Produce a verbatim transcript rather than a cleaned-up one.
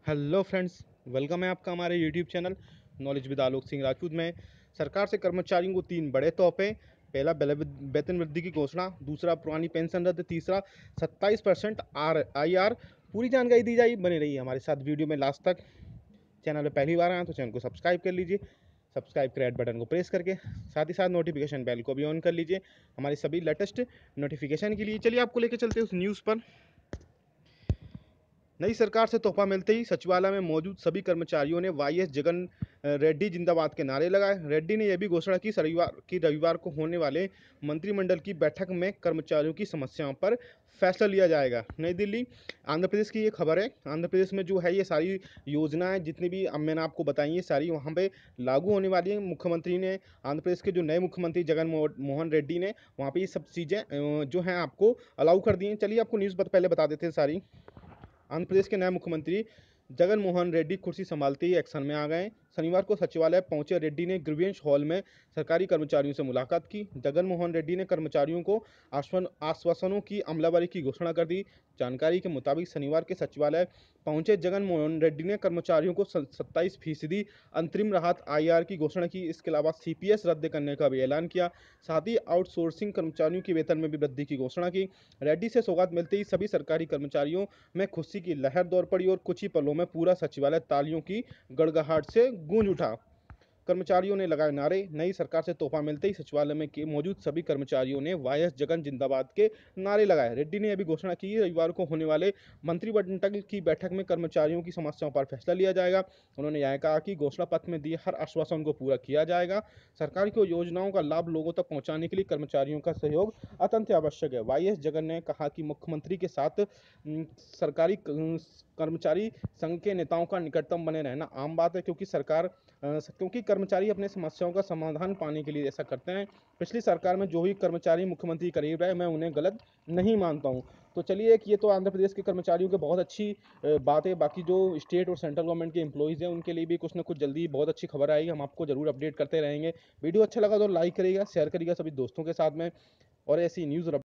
Hello friends, welcome है आपका हमारे YouTube channel knowledge with Alok Singh Rajput में। सरकार से कर्मचारियों को तीन बड़े तोहफे। पहला बेले- वेतन वृद्धि की घोषणा, दूसरा पुरानी पेंशन रद्द, तीसरा सत्ताईस परसेंट आर आई आर। पूरी जानकारी दी जाएगी, बने रही हमारे साथ वीडियो में लास्ट तक। चैनल पर पहली बार आए तो चैनल को सब्सक्राइब कर लीजिए, सब्सक्राइब के रेड बटन को प्रेस करके, साथ ही साथ नोटिफिकेशन बेल को भी ऑन कर लीजिए हमारी सभी लेटेस्ट नोटिफिकेशन के लिए। चलिए आपको लेकर चलते हैं उस न्यूज़ पर। नई सरकार से तोहफा मिलते ही सचिवालय में मौजूद सभी कर्मचारियों ने वाई एस जगन रेड्डी जिंदाबाद के नारे लगाए। रेड्डी ने यह भी घोषणा की रविवार की रविवार को होने वाले मंत्रिमंडल की बैठक में कर्मचारियों की समस्याओं पर फैसला लिया जाएगा। नई दिल्ली, आंध्र प्रदेश की ये खबर है। आंध्र प्रदेश में जो है ये सारी योजनाएं जितनी भी अब मैंने आपको बताई है सारी वहाँ पे लागू होने वाली है। मुख्यमंत्री ने, आंध्र प्रदेश के जो नए मुख्यमंत्री जगन मोहन रेड्डी ने वहाँ पे ये सब चीज़ें जो हैं आपको अलाउ कर दी हैं। चलिए आपको न्यूज़ पहले बता देते हैं सारी। आंध्र प्रदेश के नए मुख्यमंत्री जगन मोहन रेड्डी कुर्सी संभालते ही एक्शन में आ गए। शनिवार को सचिवालय पहुंचे रेड्डी ने ग्रीवेंस हॉल में सरकारी कर्मचारियों से मुलाकात की। जगन मोहन रेड्डी ने कर्मचारियों को आश्वासनों की अमलावरी की घोषणा कर दी। जानकारी के मुताबिक शनिवार के सचिवालय पहुंचे जगन मोहन रेड्डी ने कर्मचारियों को सत्ताईस फीसदी अंतरिम राहत आई आर की घोषणा की। इसके अलावा सी पी एस रद्द करने का भी ऐलान किया। साथ ही आउटसोर्सिंग कर्मचारियों के वेतन में भी वृद्धि की घोषणा की। रेड्डी से सौगात मिलते ही सभी सरकारी कर्मचारियों में खुशी की लहर दौड़ पड़ी और कुछ ही पलों में पूरा सचिवालय तालियों की गड़गड़ाहट से गूंज उठा। कर्मचारियों ने लगाए नारे। नई सरकार से तोहफा मिलते ही सचिवालय में मौजूद सभी कर्मचारियों ने वाई एस जगन जिंदाबाद के नारे लगाए। रेड्डी ने अभी घोषणा की रविवार को होने वाले मंत्रिमंडल की बैठक में कर्मचारियों की समस्याओं पर फैसला लिया जाएगा। उन्होंने यह कहा कि घोषणा पत्र में दिए हर आश्वासन को पूरा किया जाएगा। सरकार की योजनाओं का लाभ लोगों तक पहुंचाने के लिए कर्मचारियों का सहयोग अत्यंत आवश्यक है। वाई एस जगन ने कहा कि मुख्यमंत्री के साथ सरकारी कर्मचारी संघ के नेताओं का निकटतम बने रहना आम बात है, क्योंकि सरकार क्योंकि कर्मचारी अपने समस्याओं का समाधान पाने के लिए ऐसा करते हैं। पिछली सरकार में जो भी कर्मचारी मुख्यमंत्री करीब रहे, मैं उन्हें गलत नहीं मानता हूं। तो चलिए, एक ये तो आंध्र प्रदेश के कर्मचारियों के बहुत अच्छी बात है। बाकी जो स्टेट और सेंट्रल गवर्नमेंट के एम्प्लॉइज़ हैं उनके लिए भी कुछ ना कुछ जल्दी बहुत अच्छी खबर आएगी। हम आपको जरूर अपडेट करते रहेंगे। वीडियो अच्छा लगा तो लाइक करिएगा, शेयर करिएगा सभी दोस्तों के साथ में, और ऐसी न्यूज़